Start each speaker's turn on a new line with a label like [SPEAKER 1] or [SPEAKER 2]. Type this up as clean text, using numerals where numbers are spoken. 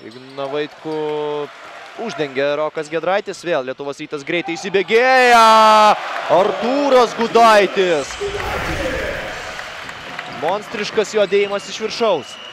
[SPEAKER 1] Igną Vaitkų uždengia Rokas Giedraitis. Vėl Lietuvos Rytas greitai įsibėgėja. Artūras Gudaitis. Monstriškas jo dėjimas iš viršaus.